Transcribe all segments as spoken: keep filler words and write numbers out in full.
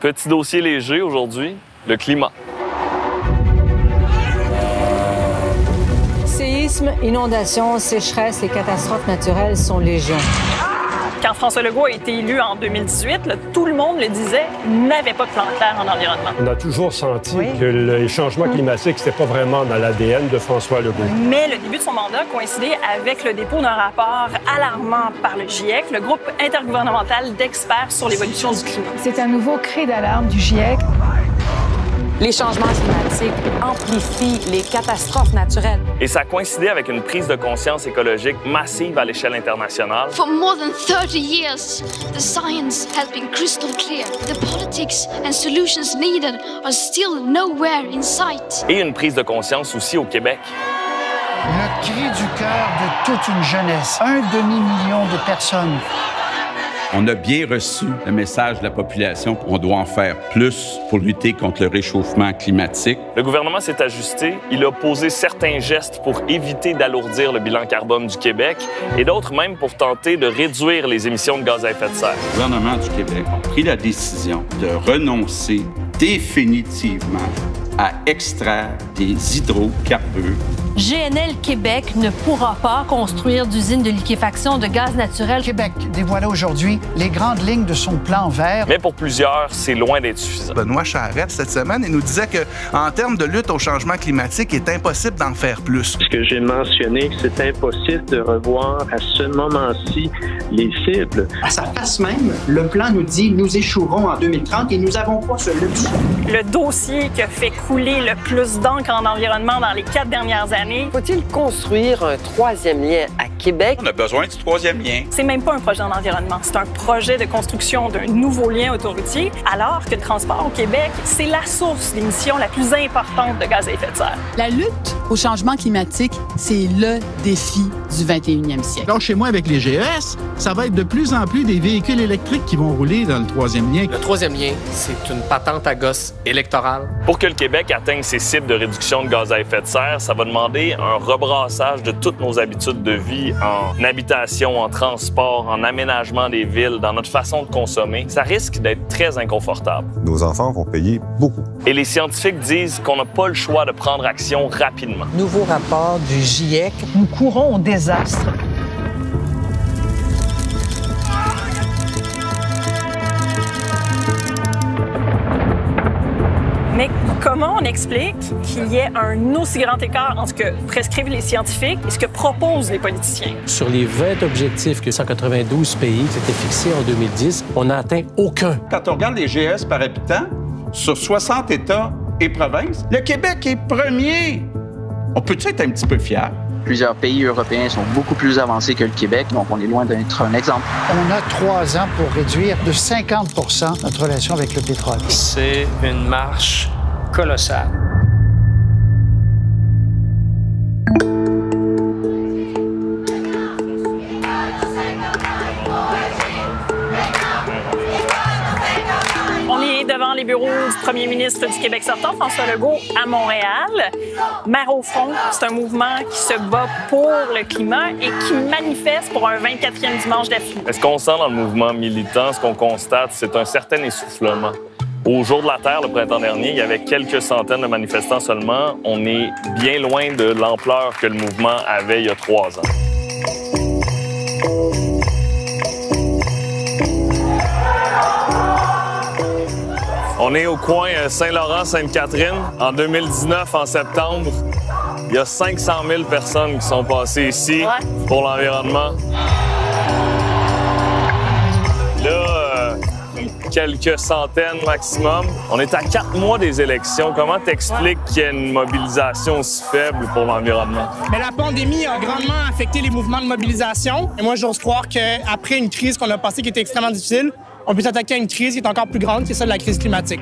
Petit dossier léger aujourd'hui, le climat. Séismes, inondations, sécheresses, les catastrophes naturelles sont légion. Quand François Legault a été élu en deux mille dix-huit, là, tout le monde le disait, n'avait pas de plan clair en environnement. On a toujours senti oui. que les changements climatiques, c'était pas vraiment dans l'A D N de François Legault. Mais le début de son mandat coïncidait avec le dépôt d'un rapport alarmant par le GIEC, le groupe intergouvernemental d'experts sur l'évolution du climat. C'est un nouveau cri d'alarme du GIEC. Les changements climatiques amplifient les catastrophes naturelles. Et ça coïncidait avec une prise de conscience écologique massive à l'échelle internationale. For more than thirty years, the science has been crystal clear. The politics and solutions needed are still nowhere in sight. Et une prise de conscience aussi au Québec. Le cri du cœur de toute une jeunesse. Un demi-million de personnes. On a bien reçu le message de la population qu'on doit en faire plus pour lutter contre le réchauffement climatique. Le gouvernement s'est ajusté. Il a posé certains gestes pour éviter d'alourdir le bilan carbone du Québec et d'autres même pour tenter de réduire les émissions de gaz à effet de serre. Le gouvernement du Québec a pris la décision de renoncer définitivement à extraire des hydrocarbures. G N L Québec ne pourra pas construire d'usine de liquéfaction de gaz naturel. Québec dévoilait aujourd'hui les grandes lignes de son plan vert. Mais pour plusieurs, c'est loin d'être suffisant. Benoît Charette, cette semaine, il nous disait qu'en termes de lutte au changement climatique, il est impossible d'en faire plus. Ce que j'ai mentionné, c'est impossible de revoir à ce moment-ci les cibles. À sa face même, le plan nous dit « nous échouerons en deux mille trente » et nous n'avons pas ce luxe. Le dossier qui a fait couler le plus d'encre en environnement dans les quatre dernières années. Faut-il construire un troisième lien à Québec? On a besoin du troisième lien. C'est même pas un projet en environnement, c'est un projet de construction d'un nouveau lien autoroutier, alors que le transport au Québec, c'est la source d'émissions la plus importante de gaz à effet de serre. La lutte au changement climatique, c'est le défi du vingt et unième siècle. Alors, chez moi, avec les G E S, ça va être de plus en plus des véhicules électriques qui vont rouler dans le troisième lien. Le troisième lien, c'est une patente à gosse électorale. Pour que le Québec atteigne ses cibles de réduction de gaz à effet de serre, ça va demander un rebrassage de toutes nos habitudes de vie en habitation, en transport, en aménagement des villes, dans notre façon de consommer. Ça risque d'être très inconfortable. Nos enfants vont payer beaucoup. Et les scientifiques disent qu'on n'a pas le choix de prendre action rapidement. Nouveau rapport du GIEC. Nous courons au désastre. Mais comment on explique qu'il y ait un aussi grand écart entre ce que prescrivent les scientifiques et ce que proposent les politiciens? Sur les vingt objectifs que cent quatre-vingt-douze pays s'étaient fixés en deux mille dix, on n'a atteint aucun. Quand on regarde les G E S par habitant, sur soixante États et provinces, le Québec est premier. On peut-tu être un petit peu fier? Plusieurs pays européens sont beaucoup plus avancés que le Québec, donc on est loin d'être un exemple. On a trois ans pour réduire de cinquante pour cent notre relation avec le pétrole. C'est une marche colossale. On est devant les bureaux du premier ministre du Québec sortant, François Legault, à Montréal. Mère au front, c'est un mouvement qui se bat pour le climat et qui manifeste pour un vingt-quatrième dimanche d'affilée. Est-ce qu'on sent dans le mouvement militant, ce qu'on constate, c'est un certain essoufflement. Au Jour de la Terre, le printemps dernier, il y avait quelques centaines de manifestants seulement. On est bien loin de l'ampleur que le mouvement avait il y a trois ans. On est au coin Saint-Laurent-Sainte-Catherine. En deux mille dix-neuf, en septembre, il y a cinq cent mille personnes qui sont passées ici pour l'environnement. Là, euh, quelques centaines maximum. On est à quatre mois des élections. Comment t'expliques qu'il y ait une mobilisation aussi faible pour l'environnement? Mais la pandémie a grandement affecté les mouvements de mobilisation. Et moi, j'ose croire qu'après une crise qu'on a passée qui était extrêmement difficile, on peut s'attaquer à une crise qui est encore plus grande, qui est celle de la crise climatique.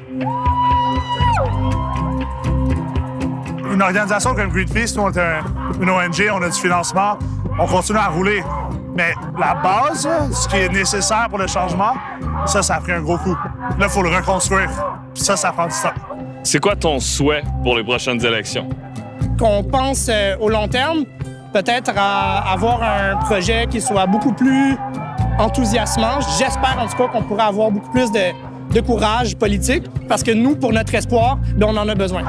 Une organisation comme Greenpeace, nous, on est un, une O N G, on a du financement, on continue à rouler. Mais la base, ce qui est nécessaire pour le changement, ça, ça a pris un gros coup. Là, il faut le reconstruire. Puis ça, ça prend du temps. C'est quoi ton souhait pour les prochaines élections? Qu'on pense euh, au long terme, peut-être à avoir un projet qui soit beaucoup plus enthousiasmant. J'espère en tout cas qu'on pourrait avoir beaucoup plus de, de courage politique, parce que nous, pour notre espoir, bien, on en a besoin.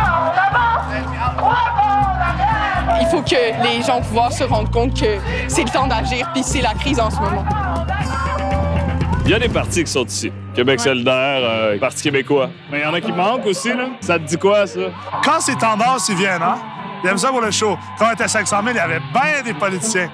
Il faut que les gens au pouvoir se rendent compte que c'est le temps d'agir, puis c'est la crise en ce moment. Il y a des partis qui sont ici. Québec solidaire, euh, Parti québécois. Mais il y en a qui manquent aussi, là. Ça te dit quoi, ça? Quand ces tendances ils viennent, hein? Il aime ça pour le show. Quand on était à cinq cent mille, il y avait bien des politiciens.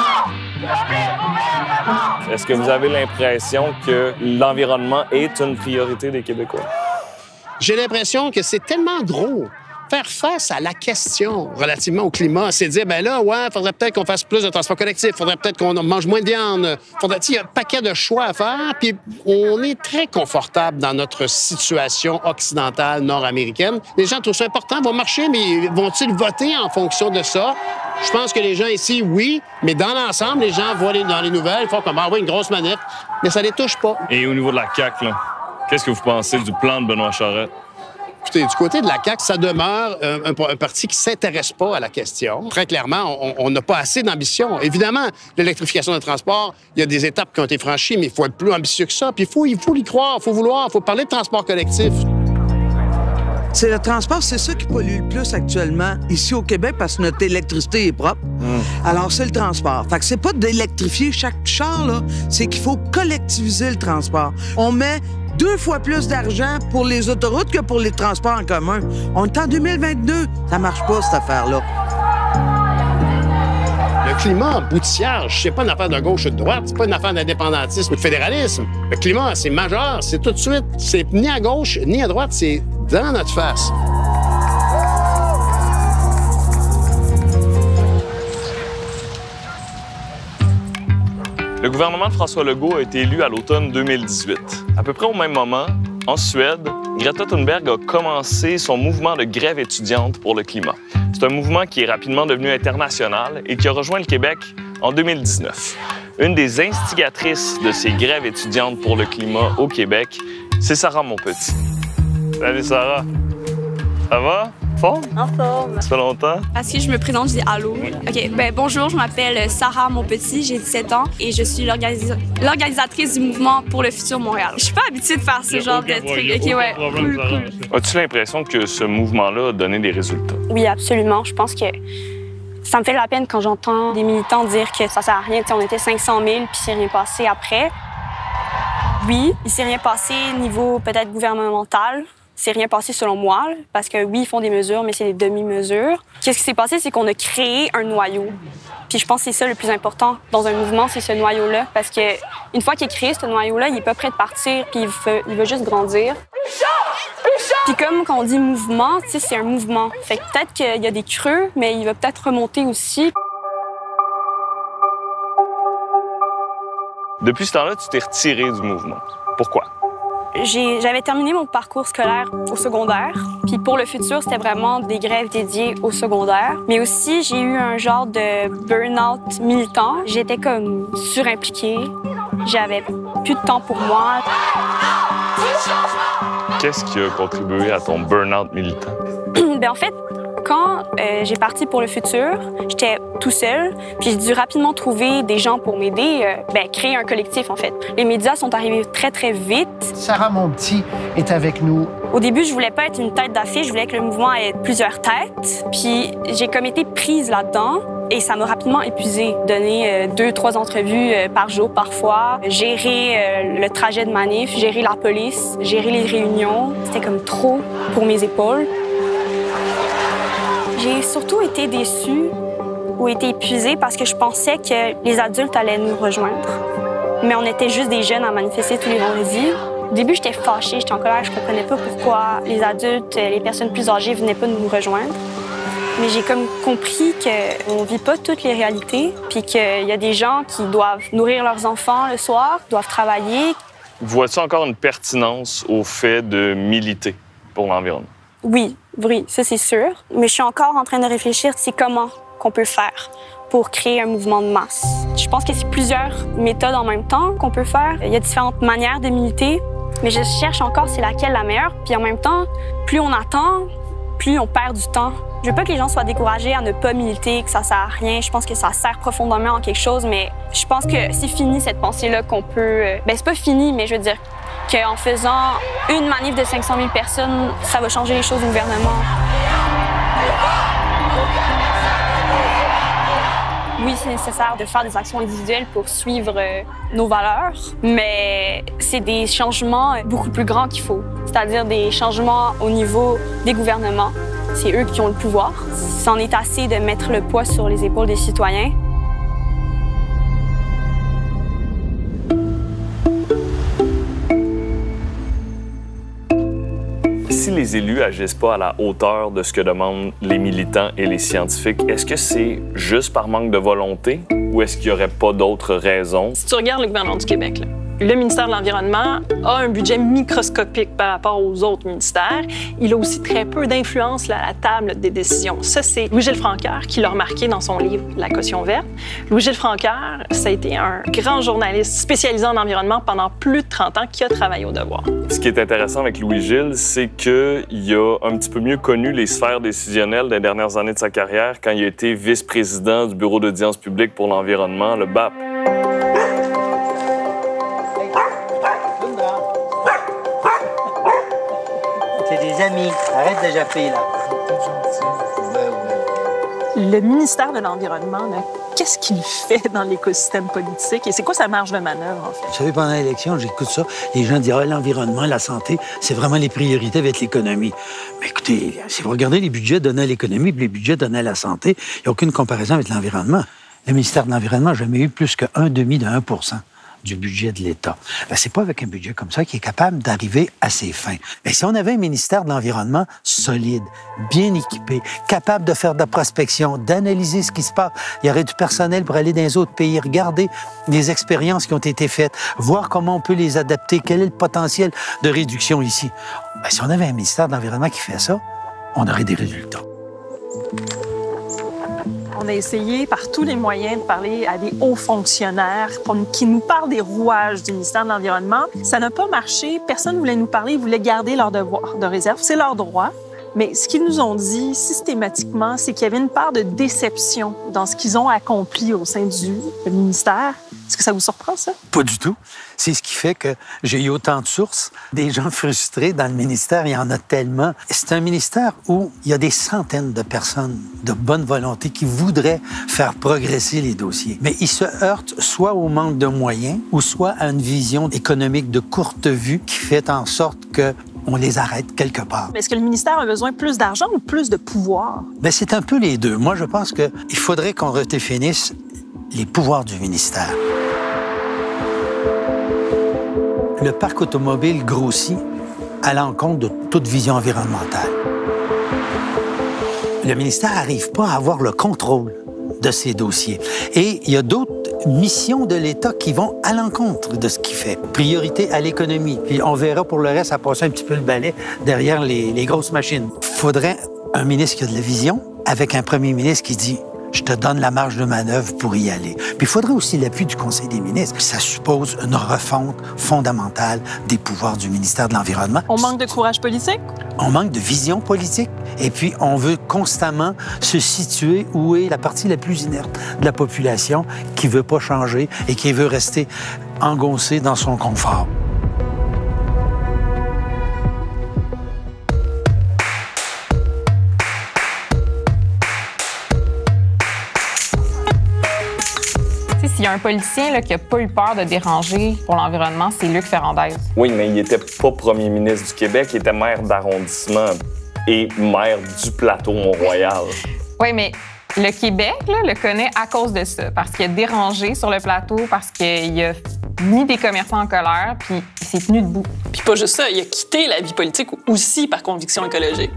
Est-ce que vous avez l'impression que l'environnement est une priorité des Québécois? J'ai l'impression que c'est tellement gros. Faire face à la question relativement au climat, c'est dire, ben là, ouais, faudrait peut-être qu'on fasse plus de transport collectif, faudrait peut-être qu'on mange moins de viande, faudrait, il y a un paquet de choix à faire, puis on est très confortable dans notre situation occidentale nord-américaine. Les gens trouvent ça important, vont marcher, mais vont-ils voter en fonction de ça? Je pense que les gens ici, oui, mais dans l'ensemble, les gens voient les, dans les nouvelles, ils font comme, ah oui, une grosse manip, mais ça les touche pas. Et au niveau de la C A Q, là, qu'est-ce que vous pensez du plan de Benoît Charette? Écoutez, du côté de la C A Q, ça demeure un, un, un parti qui ne s'intéresse pas à la question. Très clairement, on n'a pas assez d'ambition. Évidemment, l'électrification des transports, il y a des étapes qui ont été franchies, mais il faut être plus ambitieux que ça. Puis il faut, il faut y croire, il faut vouloir, il faut parler de transport collectif. C'est le transport, c'est ça qui pollue le plus actuellement ici au Québec parce que notre électricité est propre. Mmh. Alors, c'est le transport. Fait que c'est pas d'électrifier chaque char, là. C'est qu'il faut collectiviser le transport. On met deux fois plus d'argent pour les autoroutes que pour les transports en commun. On est en deux mille vingt-deux. Ça marche pas, cette affaire-là. Le climat boutillage, c'est pas une affaire de gauche ou de droite, c'est pas une affaire d'indépendantisme ou de fédéralisme. Le climat, c'est majeur, c'est tout de suite. C'est ni à gauche ni à droite, c'est dans notre face. Le gouvernement de François Legault a été élu à l'automne deux mille dix-huit. À peu près au même moment, en Suède, Greta Thunberg a commencé son mouvement de grève étudiante pour le climat. C'est un mouvement qui est rapidement devenu international et qui a rejoint le Québec en deux mille dix-neuf. Une des instigatrices de ces grèves étudiantes pour le climat au Québec, c'est Sarah Monpetit. Salut Sarah, ça va? Forme? En forme. Ça fait longtemps? Est-ce que je me présente, je dis allô? Oui. OK. Ben, bonjour, je m'appelle Sarah Monpetit, j'ai dix-sept ans et je suis l'organisa... l'organisatrice du mouvement pour le futur Montréal. Je suis pas habituée de faire ce genre de trucs. OK, ouais. Problème, cool, cool. As-tu l'impression que ce mouvement-là a donné des résultats? Oui, absolument. Je pense que ça me fait de la peine quand j'entends des militants dire que ça sert à rien. T'sais, on était cinq cent mille puis c'est rien passé après. Oui, il s'est rien passé niveau peut-être gouvernemental. C'est rien passé selon moi, parce que oui, ils font des mesures, mais c'est des demi-mesures. Qu'est-ce qui s'est passé, c'est qu'on a créé un noyau. Puis je pense que c'est ça le plus important dans un mouvement, c'est ce noyau-là, parce que une fois qu'il est créé, ce noyau-là, il est pas prêt de partir, puis il veut, il veut juste grandir. Puis comme quand on dit mouvement, tu sais, c'est un mouvement. Fait que peut-être qu'il y a des creux, mais il va peut-être remonter aussi. Depuis ce temps-là, tu t'es retiré du mouvement. Pourquoi? J'avais terminé mon parcours scolaire au secondaire. Puis pour le futur, c'était vraiment des grèves dédiées au secondaire. Mais aussi, j'ai eu un genre de burn-out militant. J'étais comme surimpliquée. J'avais plus de temps pour moi. Qu'est-ce qui a contribué à ton burn-out militant? Ben en fait, quand euh, j'ai parti pour le futur, j'étais tout seul, puis j'ai dû rapidement trouver des gens pour m'aider, euh, ben, créer un collectif, en fait. Les médias sont arrivés très, très vite. Sarah Monpetit est avec nous. Au début, je voulais pas être une tête d'affiche, je voulais que le mouvement ait plusieurs têtes, puis j'ai comme été prise là-dedans. Et ça m'a rapidement épuisée. Donner euh, deux, trois entrevues euh, par jour parfois, gérer euh, le trajet de manif, gérer la police, gérer les réunions. C'était comme trop pour mes épaules. J'ai surtout été déçue ou été épuisée parce que je pensais que les adultes allaient nous rejoindre. Mais on était juste des jeunes à manifester tous les vendredis. Au début, j'étais fâchée, j'étais en colère, je comprenais pas pourquoi les adultes, les personnes plus âgées venaient pas nous rejoindre. Mais j'ai comme compris qu'on vit pas toutes les réalités, puis qu'il y a des gens qui doivent nourrir leurs enfants le soir, doivent travailler. Vois-tu encore une pertinence au fait de militer pour l'environnement? Oui, oui, ça c'est sûr. Mais je suis encore en train de réfléchir, c'est comment qu'on peut faire pour créer un mouvement de masse. Je pense que c'est plusieurs méthodes en même temps qu'on peut faire. Il y a différentes manières de militer, mais je cherche encore c'est laquelle la meilleure. Puis en même temps, plus on attend, plus on perd du temps. Je veux pas que les gens soient découragés à ne pas militer, que ça sert à rien. Je pense que ça sert profondément en quelque chose, mais je pense que c'est fini cette pensée-là qu'on peut... Ben c'est pas fini, mais je veux dire, qu'en faisant une manif de cinq cent mille personnes, ça va changer les choses au gouvernement. Oui, c'est nécessaire de faire des actions individuelles pour suivre euh, nos valeurs, mais c'est des changements beaucoup plus grands qu'il faut, c'est-à-dire des changements au niveau des gouvernements. C'est eux qui ont le pouvoir. C'en est assez de mettre le poids sur les épaules des citoyens. Si les élus agissent pas à la hauteur de ce que demandent les militants et les scientifiques, est-ce que c'est juste par manque de volonté ou est-ce qu'il n'y aurait pas d'autres raisons? Si tu regardes le gouvernement du Québec, là, le ministère de l'Environnement a un budget microscopique par rapport aux autres ministères. Il a aussi très peu d'influence là, à la table des décisions. Ça, c'est Louis-Gilles Francoeur qui l'a remarqué dans son livre « La caution verte ». Louis-Gilles Francoeur, ça a été un grand journaliste spécialisé en environnement pendant plus de trente ans qui a travaillé au Devoir. Ce qui est intéressant avec Louis-Gilles, c'est qu'il a un petit peu mieux connu les sphères décisionnelles des dernières années de sa carrière quand il a été vice-président du Bureau d'audience publique pour l'environnement, le B A P. Des amis, arrête de japper, là. Le ministère de l'Environnement, qu'est-ce qu'il fait dans l'écosystème politique et c'est quoi sa marge de manœuvre, en fait? Vous savez, pendant l'élection, j'écoute ça, les gens disent ah, l'environnement, la santé, c'est vraiment les priorités avec l'économie. Mais écoutez, si vous regardez les budgets donnés à l'économie et les budgets donnés à la santé, il n'y a aucune comparaison avec l'environnement. Le ministère de l'Environnement n'a jamais eu plus qu'un demi de un pour cent du budget de l'État. Ben, c'est pas avec un budget comme ça qu'il est capable d'arriver à ses fins. Mais si on avait un ministère de l'Environnement solide, bien équipé, capable de faire de la prospection, d'analyser ce qui se passe, il y aurait du personnel pour aller dans les autres pays, regarder les expériences qui ont été faites, voir comment on peut les adapter, quel est le potentiel de réduction ici. Ben, si on avait un ministère de l'Environnement qui fait ça, on aurait des résultats. On a essayé par tous les moyens de parler à des hauts fonctionnaires qui nous parlent des rouages du ministère de l'Environnement. Ça n'a pas marché. Personne ne voulait nous parler. Ils voulaient garder leur devoir de réserve. C'est leur droit. Mais ce qu'ils nous ont dit systématiquement, c'est qu'il y avait une part de déception dans ce qu'ils ont accompli au sein du ministère. Est-ce que ça vous surprend, ça? Pas du tout. C'est ce qui fait que j'ai eu autant de sources. Des gens frustrés dans le ministère, il y en a tellement. C'est un ministère où il y a des centaines de personnes de bonne volonté qui voudraient faire progresser les dossiers. Mais ils se heurtent soit au manque de moyens ou soit à une vision économique de courte vue qui fait en sorte que on les arrête quelque part. Est-ce que le ministère a besoin de plus d'argent ou plus de pouvoir? Bien, c'est un peu les deux. Moi, je pense qu'il faudrait qu'on redéfinisse les pouvoirs du ministère. Le parc automobile grossit à l'encontre de toute vision environnementale. Le ministère n'arrive pas à avoir le contrôle de ces dossiers. Et il y a d'autres missions de l'État qui vont à l'encontre de ce qu'il fait. Priorité à l'économie. Puis on verra pour le reste à passer un petit peu le balai derrière les, les grosses machines. Il faudrait un ministre qui a de la vision avec un premier ministre qui dit « Je te donne la marge de manœuvre pour y aller ». Puis il faudrait aussi l'appui du Conseil des ministres. Puis ça suppose une refonte fondamentale des pouvoirs du ministère de l'Environnement. On manque de courage politique? On manque de vision politique. Et puis, on veut constamment se situer où est la partie la plus inerte de la population qui ne veut pas changer et qui veut rester engoncée dans son confort. S'il y a un politicien là, qui n'a pas eu peur de déranger pour l'environnement, c'est Luc Ferrandez. Oui, mais il n'était pas premier ministre du Québec, il était maire d'arrondissement et maire du plateau Mont-Royal. Oui, mais le Québec là, le connaît à cause de ça, parce qu'il a dérangé sur le plateau, parce qu'il a mis des commerçants en colère, puis il s'est tenu debout. Puis pas juste ça, il a quitté la vie politique aussi par conviction écologique.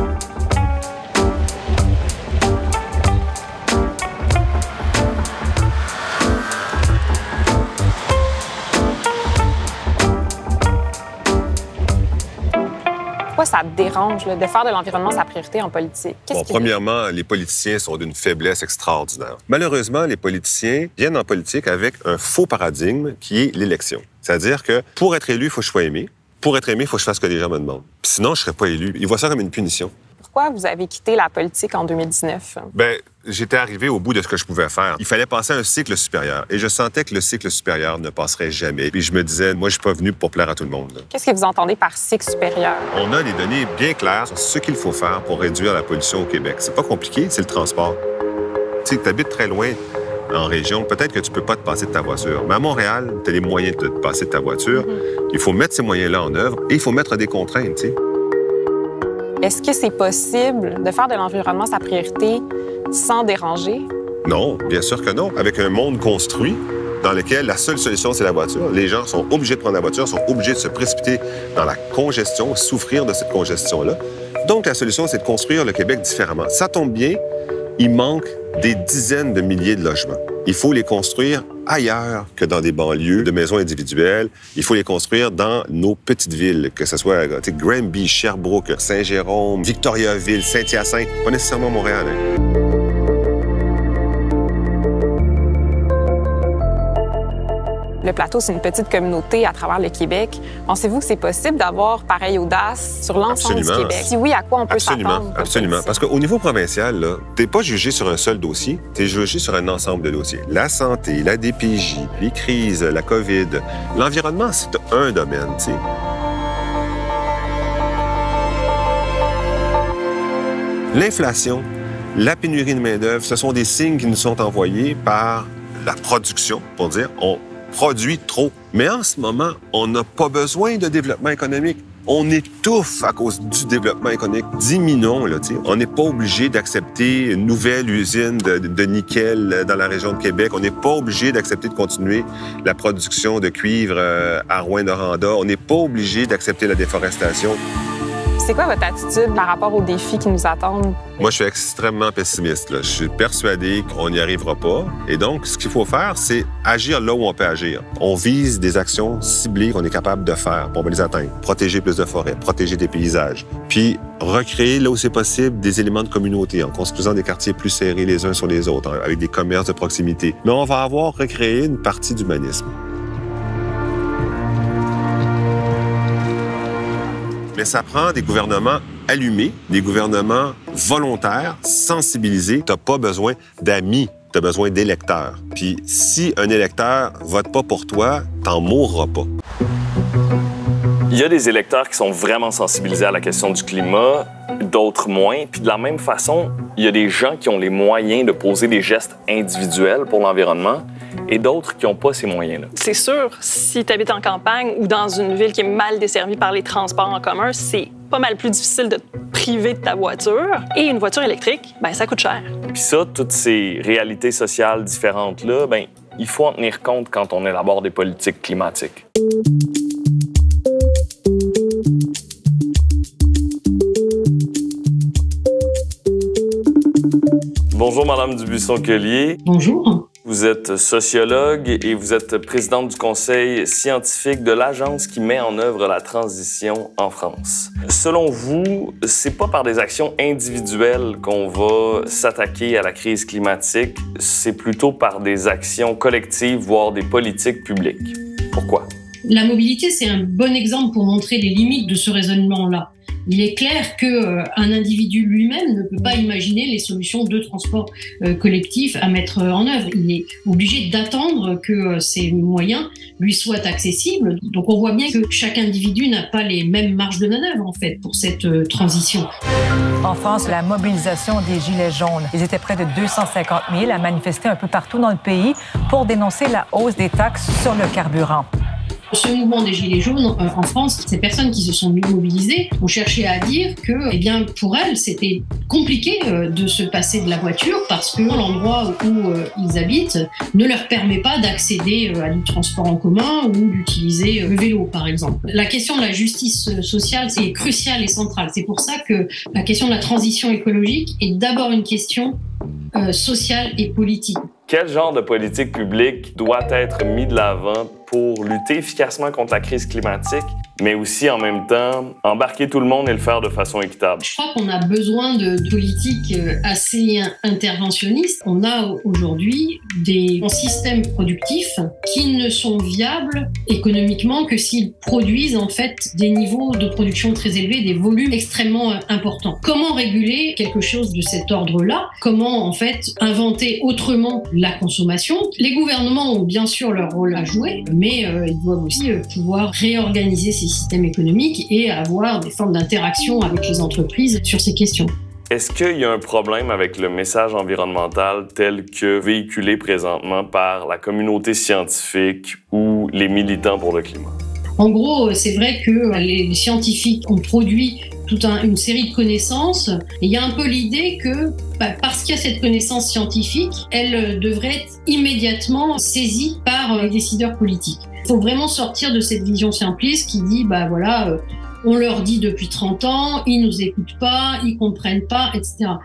Pourquoi ça te dérange là, de faire de l'environnement sa priorité en politique? Bon, premièrement, les politiciens sont d'une faiblesse extraordinaire. Malheureusement, les politiciens viennent en politique avec un faux paradigme qui est l'élection. C'est-à-dire que pour être élu, il faut que je sois aimé. Pour être aimé, il faut que je fasse ce que les gens me demandent. Puis sinon, je ne serais pas élu. Ils voient ça comme une punition. pourquoi vous avez quitté la politique en deux mille dix-neuf? Bien, j'étais arrivé au bout de ce que je pouvais faire. Il fallait passer à un cycle supérieur. Et je sentais que le cycle supérieur ne passerait jamais. Puis je me disais, moi, je suis pas venu pour plaire à tout le monde. Qu'est-ce que vous entendez par cycle supérieur? On a des données bien claires sur ce qu'il faut faire pour réduire la pollution au Québec. C'est pas compliqué, c'est le transport. Tu sais, tu habites très loin en région, peut-être que tu peux pas te passer de ta voiture. Mais à Montréal, tu as les moyens de te passer de ta voiture. Mm-hmm. Il faut mettre ces moyens-là en œuvre et il faut mettre des contraintes, tu sais. Est-ce que c'est possible de faire de l'environnement sa priorité sans déranger? Non, bien sûr que non. Avec un monde construit dans lequel la seule solution, c'est la voiture. Les gens sont obligés de prendre la voiture, sont obligés de se précipiter dans la congestion, souffrir de cette congestion-là. Donc, la solution, c'est de construire le Québec différemment. Ça tombe bien, il manque des dizaines de milliers de logements. Il faut les construire ailleurs que dans des banlieues de maisons individuelles. Il faut les construire dans nos petites villes, que ce soit Granby, Sherbrooke, Saint-Jérôme, Victoriaville, Saint-Hyacinthe, pas nécessairement Montréal. Hein. Le plateau, c'est une petite communauté à travers le Québec. Pensez-vous que c'est possible d'avoir pareille audace sur l'ensemble du Québec? Si oui, à quoi on peut Absolument, s'attendre? absolument. Parce qu'au niveau provincial, tu n'es pas jugé sur un seul dossier, tu es jugé sur un ensemble de dossiers. La santé, la D P J, les crises, la COVID. L'environnement, c'est un domaine, tu sais. L'inflation, la pénurie de main-d'œuvre, ce sont des signes qui nous sont envoyés par la production, pour dire on produit trop. Mais en ce moment, on n'a pas besoin de développement économique. On étouffe à cause du développement économique. Diminuons, là, tu sais. On n'est pas obligé d'accepter une nouvelle usine de, de nickel dans la région de Québec. On n'est pas obligé d'accepter de continuer la production de cuivre euh, à Rouyn-Noranda. On n'est pas obligé d'accepter la déforestation. C'est quoi votre attitude par rapport aux défis qui nous attendent? Moi, je suis extrêmement pessimiste, là. Je suis persuadé qu'on n'y arrivera pas. Et donc, ce qu'il faut faire, c'est agir là où on peut agir. On vise des actions ciblées qu'on est capable de faire pour les atteindre. Protéger plus de forêts, protéger des paysages. Puis, recréer là où c'est possible des éléments de communauté en construisant des quartiers plus serrés les uns sur les autres, avec des commerces de proximité. Mais on va avoir recréé une partie d'humanisme. Mais ça prend des gouvernements allumés, des gouvernements volontaires, sensibilisés. Tu n'as pas besoin d'amis, tu as besoin d'électeurs. Puis si un électeur vote pas pour toi, t'en mourras pas. Il y a des électeurs qui sont vraiment sensibilisés à la question du climat, d'autres moins. Puis de la même façon, il y a des gens qui ont les moyens de poser des gestes individuels pour l'environnement et d'autres qui n'ont pas ces moyens-là. C'est sûr, si tu habites en campagne ou dans une ville qui est mal desservie par les transports en commun, c'est pas mal plus difficile de te priver de ta voiture. Et une voiture électrique, ben ça coûte cher. Puis ça, toutes ces réalités sociales différentes-là, ben il faut en tenir compte quand on élabore des politiques climatiques. Bonjour, Madame Dubuisson-Collier. Bonjour. Vous êtes sociologue et vous êtes présidente du conseil scientifique de l'agence qui met en œuvre la transition en France. Selon vous, c'est pas par des actions individuelles qu'on va s'attaquer à la crise climatique, c'est plutôt par des actions collectives, voire des politiques publiques. Pourquoi? La mobilité, c'est un bon exemple pour montrer les limites de ce raisonnement-là. Il est clair qu'un euh, individu lui-même ne peut pas imaginer les solutions de transport euh, collectif à mettre euh, en œuvre. Il est obligé d'attendre que euh, ces moyens lui soient accessibles. Donc on voit bien que chaque individu n'a pas les mêmes marges de manœuvre en fait pour cette euh, transition. En France, la mobilisation des Gilets jaunes. Ils étaient près de deux cent cinquante mille à manifester un peu partout dans le pays pour dénoncer la hausse des taxes sur le carburant. Ce mouvement des Gilets jaunes euh, en France, ces personnes qui se sont mobilisées ont cherché à dire que, eh bien, pour elles, c'était compliqué euh, de se passer de la voiture parce que l'endroit où euh, ils habitent ne leur permet pas d'accéder euh, à du transport en commun ou d'utiliser euh, le vélo, par exemple. La question de la justice sociale, c'est crucial et central. C'est pour ça que la question de la transition écologique est d'abord une question euh, sociale et politique. Quel genre de politique publique doit être mis de l'avant pour lutter efficacement contre la crise climatique, mais aussi en même temps embarquer tout le monde et le faire de façon équitable? Je crois qu'on a besoin de politiques assez interventionnistes. On a aujourd'hui des systèmes productifs qui ne sont viables économiquement que s'ils produisent en fait des niveaux de production très élevés, des volumes extrêmement importants. Comment réguler quelque chose de cet ordre-là? Comment en fait inventer autrement la consommation? Les gouvernements ont bien sûr leur rôle à jouer, mais euh, ils doivent aussi euh, pouvoir réorganiser ces systèmes économiques et avoir des formes d'interaction avec les entreprises sur ces questions. Est-ce qu'il y a un problème avec le message environnemental tel que véhiculé présentement par la communauté scientifique ou les militants pour le climat? En gros, c'est vrai que les scientifiques ont produit toute un, une série de connaissances. Et il y a un peu l'idée que, bah, parce qu'il y a cette connaissance scientifique, elle devrait être immédiatement saisie par les décideurs politiques. Il faut vraiment sortir de cette vision simpliste qui dit, bah voilà, euh, on leur dit depuis trente ans, ils nous écoutent pas, ils comprennent pas, et cetera.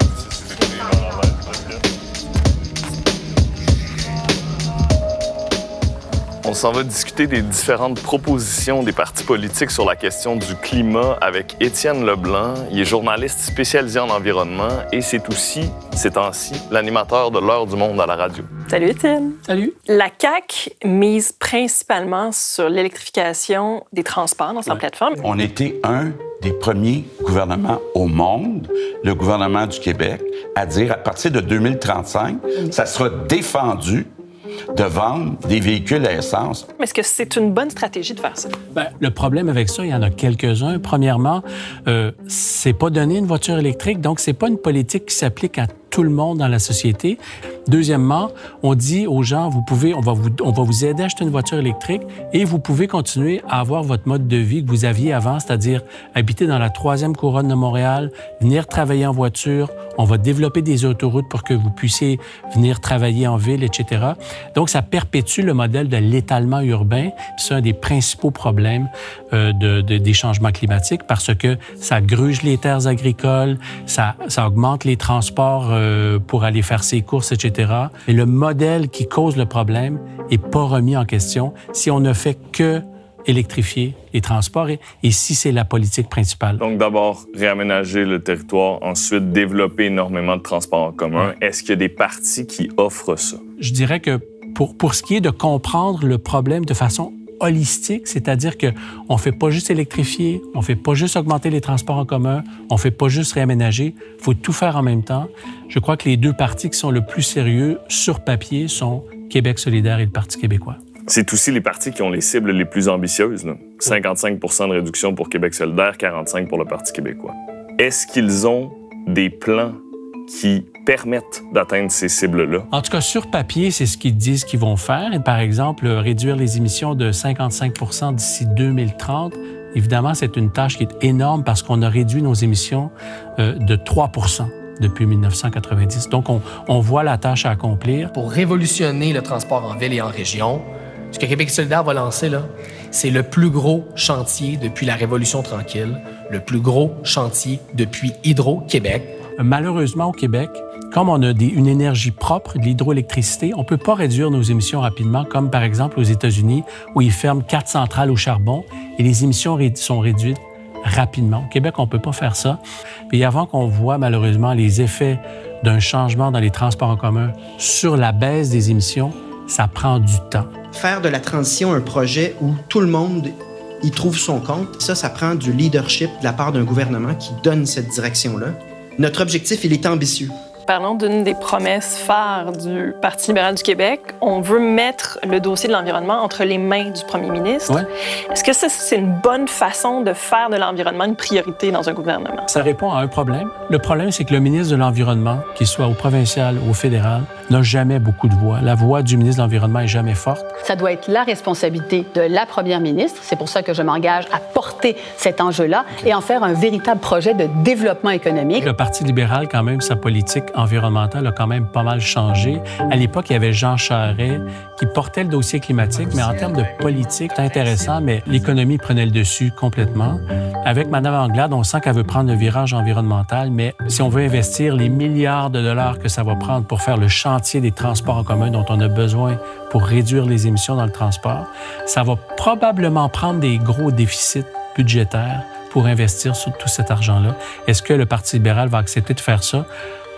On s'en va discuter des différentes propositions des partis politiques sur la question du climat avec Étienne Leblanc. Il est journaliste spécialisé en environnement et c'est aussi, ces temps-ci, l'animateur de l'Heure du monde à la radio. Salut Étienne. Salut. La C A Q mise principalement sur l'électrification des transports dans sa ouais. plateforme. On était un des premiers gouvernements au monde, le gouvernement du Québec, à dire à partir de deux mille trente-cinq, ça sera défendu de vendre des véhicules à essence. Mais est-ce que c'est une bonne stratégie de faire ça? Bien, le problème avec ça, il y en a quelques-uns. Premièrement, euh, c'est pas donner une voiture électrique, donc c'est pas une politique qui s'applique à tout le monde dans la société. Deuxièmement, on dit aux gens, vous pouvez, on va vous, on va vous aider à acheter une voiture électrique et vous pouvez continuer à avoir votre mode de vie que vous aviez avant, c'est-à-dire habiter dans la troisième couronne de Montréal, venir travailler en voiture. On va développer des autoroutes pour que vous puissiez venir travailler en ville, et cetera. Donc, ça perpétue le modèle de l'étalement urbain. C'est un des principaux problèmes euh, de, de, des changements climatiques parce que ça gruge les terres agricoles, ça, ça augmente les transports euh, pour aller faire ses courses, et cetera. Et le modèle qui cause le problème n'est pas remis en question si on ne fait que électrifier les transports et, et si c'est la politique principale. Donc d'abord, réaménager le territoire, ensuite développer énormément de transports en commun. Ouais. Est-ce qu'il y a des partis qui offrent ça? Je dirais que pour, pour ce qui est de comprendre le problème de façon holistique, c'est-à-dire qu'on ne fait pas juste électrifier, on ne fait pas juste augmenter les transports en commun, on ne fait pas juste réaménager, il faut tout faire en même temps. Je crois que les deux partis qui sont le plus sérieux sur papier sont Québec solidaire et le Parti québécois. C'est aussi les partis qui ont les cibles les plus ambitieuses. Là. cinquante-cinq pour cent de réduction pour Québec solidaire, quarante-cinq pour pour le Parti québécois. Est-ce qu'ils ont des plans qui permettent d'atteindre ces cibles-là? En tout cas, sur papier, c'est ce qu'ils disent qu'ils vont faire. Par exemple, réduire les émissions de cinquante-cinq pour cent d'ici deux mille trente. Évidemment, c'est une tâche qui est énorme parce qu'on a réduit nos émissions euh, de trois pour cent depuis mille neuf cent quatre-vingt-dix. Donc, on, on voit la tâche à accomplir. Pour révolutionner le transport en ville et en région, ce que Québec solidaire va lancer, là, c'est le plus gros chantier depuis la Révolution tranquille, le plus gros chantier depuis Hydro-Québec. Malheureusement, au Québec, comme on a des, une énergie propre, de l'hydroélectricité, on ne peut pas réduire nos émissions rapidement, comme par exemple aux États-Unis, où ils ferment quatre centrales au charbon et les émissions ré- sont réduites rapidement. Au Québec, on ne peut pas faire ça. Puis avant qu'on voit malheureusement les effets d'un changement dans les transports en commun sur la baisse des émissions, ça prend du temps. Faire de la transition un projet où tout le monde y trouve son compte, ça, ça prend du leadership de la part d'un gouvernement qui donne cette direction-là. Notre objectif, il est ambitieux. Parlons d'une des promesses phares du Parti libéral du Québec. On veut mettre le dossier de l'environnement entre les mains du premier ministre. Ouais. Est-ce que ça, c'est une bonne façon de faire de l'environnement une priorité dans un gouvernement? Ça répond à un problème. Le problème, c'est que le ministre de l'Environnement, qu'il soit au provincial ou au fédéral, n'a jamais beaucoup de voix. La voix du ministre de l'Environnement est jamais forte. Ça doit être la responsabilité de la première ministre. C'est pour ça que je m'engage à porter cet enjeu-là et en faire un véritable projet de développement économique. Le Parti libéral, quand même, sa politique environnementale a quand même pas mal changé. À l'époque, il y avait Jean Charest qui portait le dossier climatique, mais en termes de politique, c'est intéressant, mais l'économie prenait le dessus complètement. Avec Mme Anglade, on sent qu'elle veut prendre le virage environnemental, mais si on veut investir les milliards de dollars que ça va prendre pour faire le chantier des transports en commun dont on a besoin pour réduire les émissions dans le transport, ça va probablement prendre des gros déficits budgétaires pour investir sur tout cet argent-là. Est-ce que le Parti libéral va accepter de faire ça?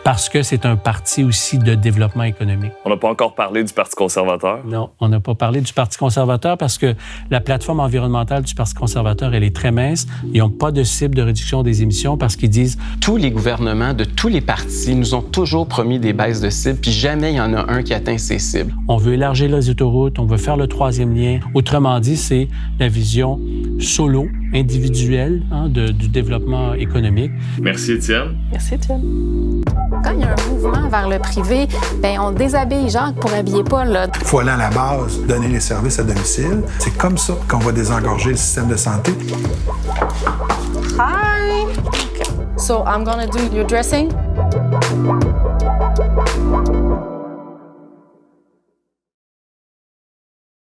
parce que c'est un parti aussi de développement économique. On n'a pas encore parlé du Parti conservateur. Non, on n'a pas parlé du Parti conservateur parce que la plateforme environnementale du Parti conservateur, elle est très mince. Ils n'ont pas de cible de réduction des émissions parce qu'ils disent... Tous les gouvernements de tous les partis nous ont toujours promis des baisses de cibles, puis jamais il y en a un qui atteint ces cibles. On veut élargir les autoroutes, on veut faire le troisième lien. Autrement dit, c'est la vision solo, individuelle, hein, de, du développement économique. Merci, Étienne. Merci, Étienne. Quand il y a un mouvement vers le privé, bien, on déshabille Jacques pour habiller Paul. Il faut aller à la base, donner les services à domicile. C'est comme ça qu'on va désengorger le système de santé. Hi! Okay. So I'm gonna do your dressing.